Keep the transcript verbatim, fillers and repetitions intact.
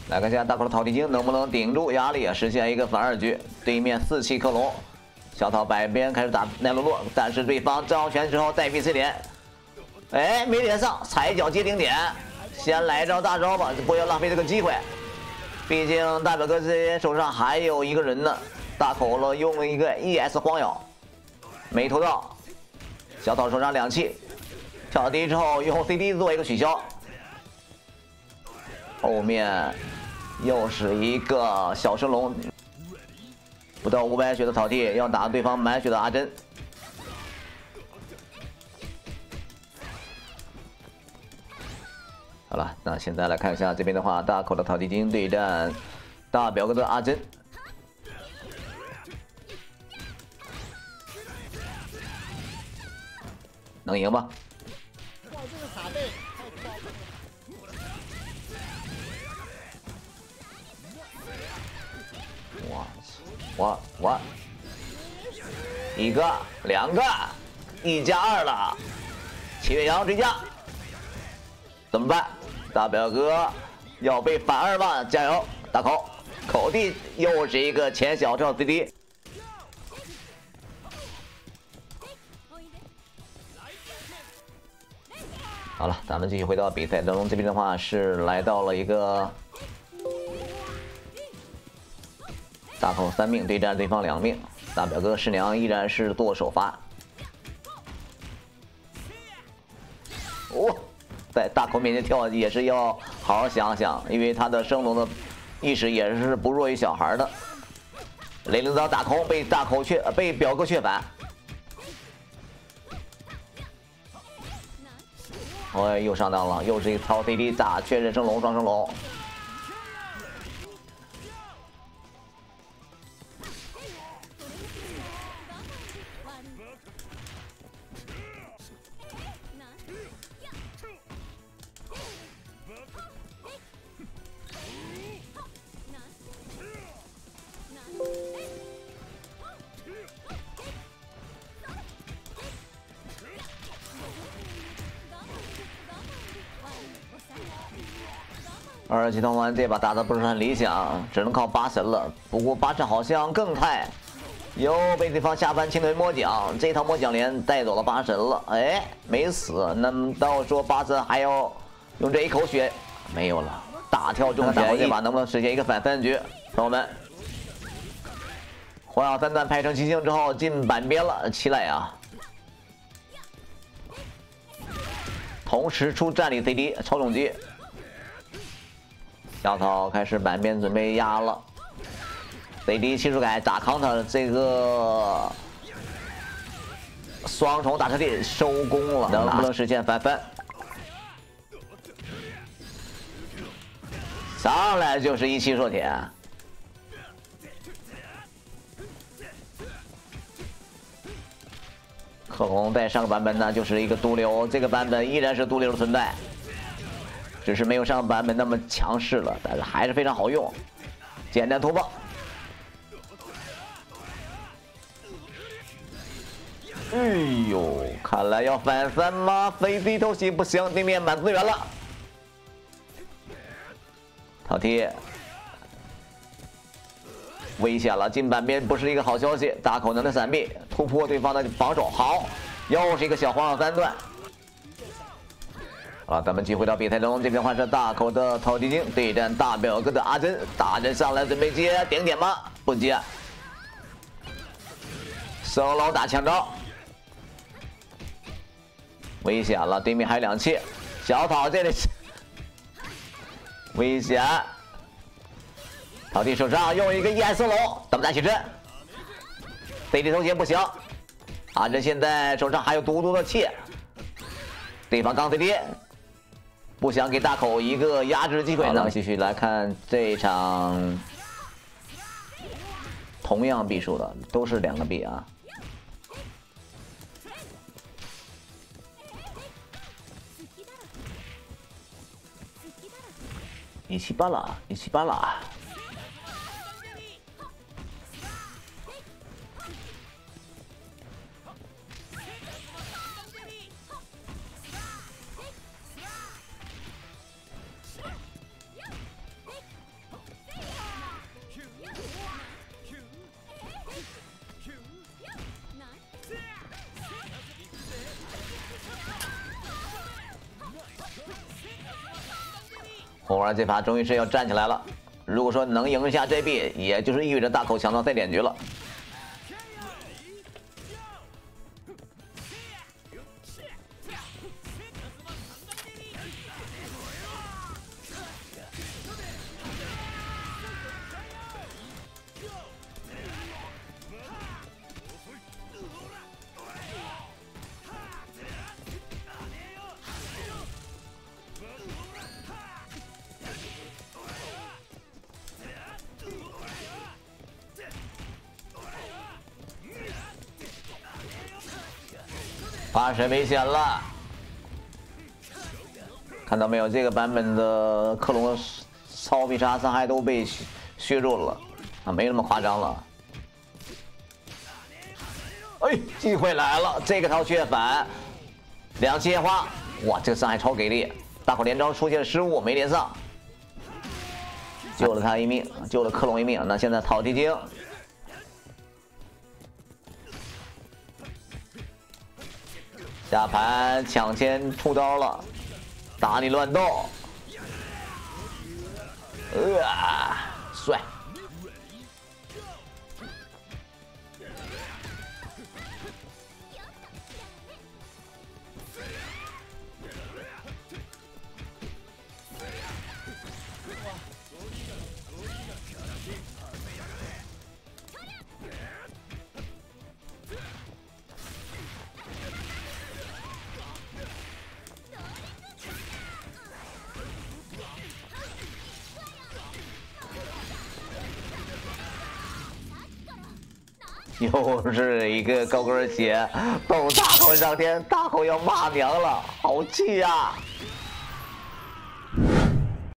来看一下大口的陶地精能不能顶住压力，实现一个反二局。对面四气克隆，小桃百边开始打奈落洛，但是对方张拳之后再劈 C 点，哎，没连上，踩脚接顶点，先来一招大招吧，不要浪费这个机会。毕竟大表哥这边手上还有一个人呢，大口了用了一个 E S 荒咬，没投到。小桃手上两气，跳低之后用 C D 做一个取消。后面又是一个小升龙，不到五百血的草地要打对方满血的阿珍。好了，那现在来看一下这边的话，大口的草地精对战大表哥的阿珍。能赢吗？ 哇，这个傻贝太高了！ 哇哇哇！一个，两个，一加二了。七月阳追加，怎么办？大表哥要被反二吗？加油，大口！口地又是一个前小跳 C D。好了，咱们继续回到比赛当中。这边的话是来到了一个大口三命对战对方两命，大表哥师娘依然是剁首发。哦，在大口面前跳也是要好好想想，因为他的升龙的意识也是不弱于小孩的。雷灵刀打空，被大口却被表哥却反。哦，又上当了，又是一个超 C D 打确认升龙双升龙。二级通关这把打的不是很理想，只能靠八神了。不过八神好像更太，又被对方下凡清腿魔奖，这套魔奖连带走了八神了。哎，没死，难道说八神还要用这一口血？没有了，大跳中选这把能不能实现一个反三局？朋友们，火药三段拍成七星之后进板边了，期待啊！同时出战力 C D 超重击。小草开始板边准备压了 ，C D 技术改打康他这个双重大车地收工了，能不能实现翻翻？上来就是一气硕铁，克隆在上个版本呢就是一个毒瘤，这个版本依然是毒瘤的存在。只是没有上版本那么强势了，但是还是非常好用。简单突破，哎呦，看来要反三吗？飞机偷袭不行，对面满资源了。套贴，危险了，进板边不是一个好消息。大口能的闪避，突破对方的防守，好，又是一个小黄药三段。好了，咱们继续回到比赛中，这边换成大口的陶地精对战大表哥的阿珍，大珍上来准备接顶点吗？不接，升龙打强招，危险了，对面还有两气，小草这里危险，陶地手上用一个 E S 升龙，等待起身 ，C D 头衔不行，阿珍现在手上还有独独的气，对方刚 C D。不想给大口一个压制机会呢。继续来看这一场，同样币数的都是两个币啊。一七八了，一七八了。 红儿这把终于是要站起来了。如果说能赢下 J B， 也就是意味着大口抢到赛点局了。发生危险了！看到没有？这个版本的克隆超必杀伤害都被削弱了，啊，没那么夸张了。哎，机会来了！这个套血反，两气花，哇，这个伤害超给力！大口连招出现了失误，没连上，救了他一命，救了克隆一命。那现在讨地精。 下盘抢先出招了，打你乱斗，呃，帅！又是一个高跟鞋，蹦大口上天，大口要骂娘了，好气呀、啊！